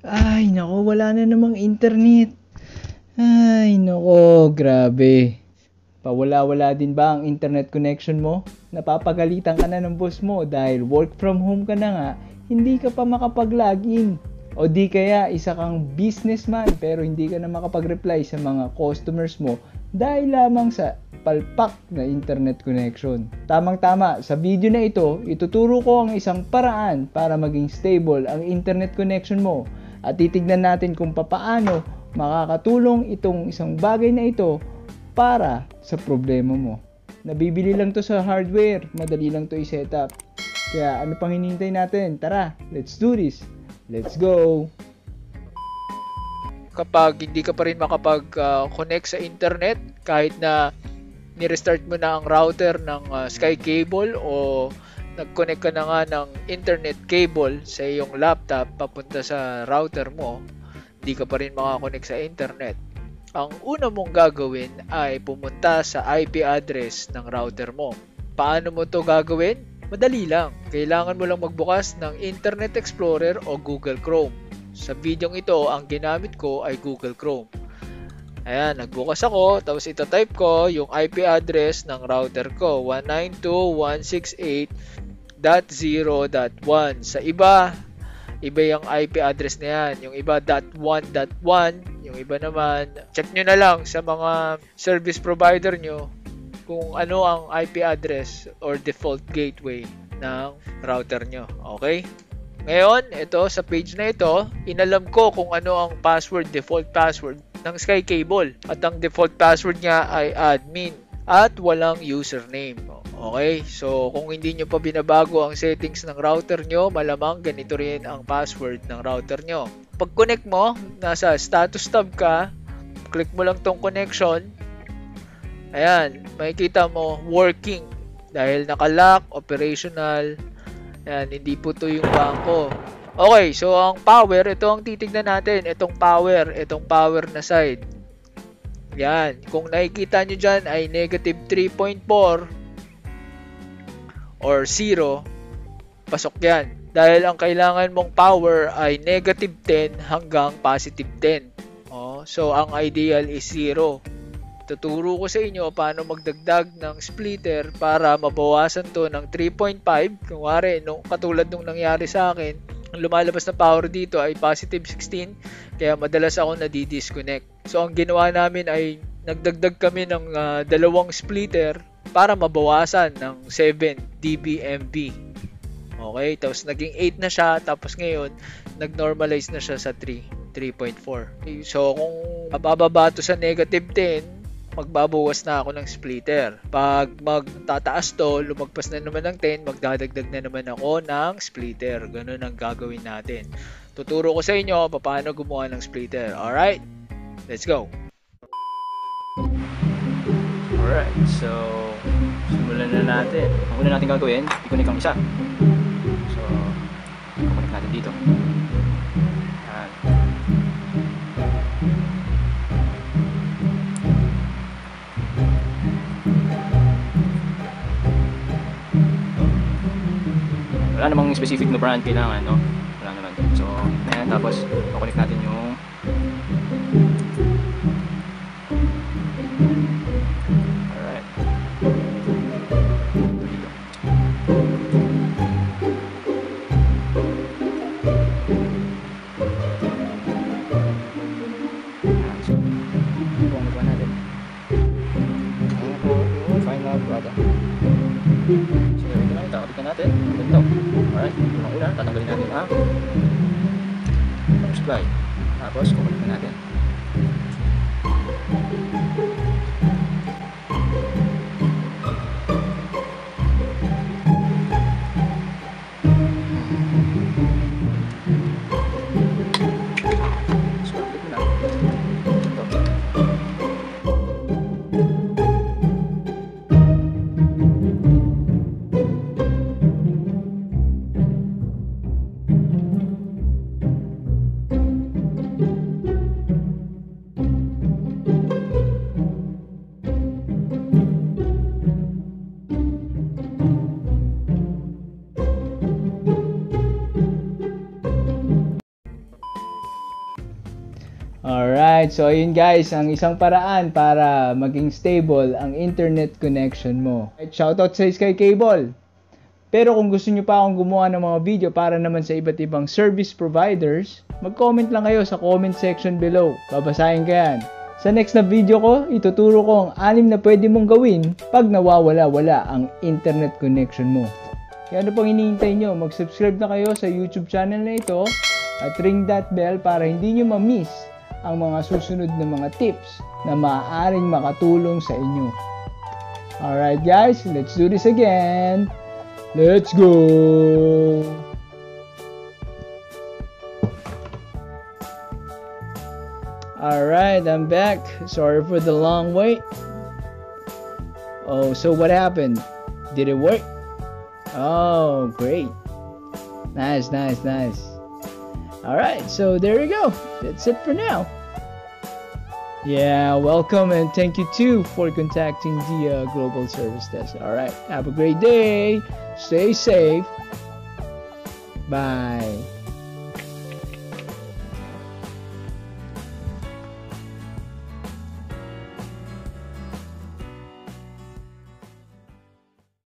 Ay, nako, wala na namang internet. Ay, nako, grabe. Pawala-wala din ba ang internet connection mo? Napapagalitan ka na ng boss mo dahil work from home ka na nga, hindi ka pa makapag-login. O di kaya isa kang businessman pero hindi ka na makapag-reply sa mga customers mo dahil lamang sa palpak na internet connection. Tamang-tama, sa video na ito, ituturo ko ang isang paraan para maging stable ang internet connection mo at titignan natin kung papaano makakatulong itong isang bagay na ito para sa problema mo. Nabibili lang to sa hardware, madali lang to i-set up. Kaya ano pang hinihintay natin? Tara, let's do this. Let's go! Kapag hindi ka pa rin makapag-connect sa internet, kahit na ni-restart mo na ang router ng Sky Cable o nag-connect ka na nga ng internet cable sa iyong laptop papunta sa router mo, hindi ka pa rin makakonect sa internet. Ang una mong gagawin ay pumunta sa IP address ng router mo. Paano mo to gagawin? Madali lang. Kailangan mo lang magbukas ng Internet Explorer o Google Chrome. Sa videong ito, ang ginamit ko ay Google Chrome. Ayan, nagbukas ako, tapos ito-type ko yung IP address ng router ko, 192.168.0.1. Sa iba yung IP address na yan. Yung iba .1.1, yung iba naman, check nyo na lang sa mga service provider nyo kung ano ang IP address or default gateway ng router nyo. Okay? Ngayon, ito sa page na ito, inalam ko kung ano ang default password ng Sky Cable. At ang default password niya ay admin at walang username. Okay, so kung hindi nyo pa binabago ang settings ng router nyo, malamang ganito rin ang password ng router nyo. Pag connect mo, nasa status tab ka, click mo lang tong connection. Ayan, makikita mo working dahil naka-lock, operational. Ayan, hindi po to yung bangko. Okay, so ang power, ito ang titignan natin. Itong power na side. Yan, kung nakikita nyo dyan ay negative 3.4 or 0, pasok yan. Dahil ang kailangan mong power ay negative 10 hanggang positive 10. So ang ideal is 0. Tuturo ko sa inyo paano magdagdag ng splitter para mabawasan to ng 3.5. Kunwari, katulad nung nangyari sa akin, ang lumalabas na power dito ay positive 16, kaya madalas ako nadi-disconnect. So ang ginawa namin ay nagdagdag kami ng dalawang splitter para mabawasan ng 7 dBmp. Okay, tapos naging 8 na siya, tapos ngayon nag-normalize na siya sa 3.4. So kung mabababa to sa negative 10, magbabawas na ako ng splitter. Pag magtataas to, lumagpas na naman ng 10, magdadagdag na naman ako ng splitter. Ganun ang gagawin natin. Tuturo ko sa inyo paano gumawa ng splitter. Alright? Let's go! Alright, so simulan na natin. Ang una natin gagawin, i-connect ang isa. So, i-connect natin dito. Yan. Wala namang specific na brand kailangan, no? Wala naman. So, ayan, tapos i-connect natin yung natin. Ganito. Alright. Yung una, tatanggalin natin ang supply. Tapos, kukunin natin. So, update mo na. Ito. Alright, so ayun guys, ang isang paraan para maging stable ang internet connection mo. Shoutout sa Sky Cable. Pero kung gusto nyo pa akong gumawa ng mga video para naman sa iba't ibang service providers, mag-comment lang kayo sa comment section below. Babasahin ko yan. Sa next na video ko, ituturo ko ang 6 na pwede mong gawin pag nawawala-wala ang internet connection mo. Kaya ano pang hinihintay nyo? Mag-subscribe na kayo sa YouTube channel na ito at ring that bell para hindi nyo ma-miss ang mga susunod na mga tips na maaaring makatulong sa inyo. Alright guys, let's do this again. Let's go! Alright, I'm back. Sorry for the long wait. Oh, so what happened? Did it work? Oh, great. Nice. Alright, so there you go. That's it for now. Yeah, welcome and thank you too for contacting the Global Service Desk. Alright, have a great day. Stay safe. Bye.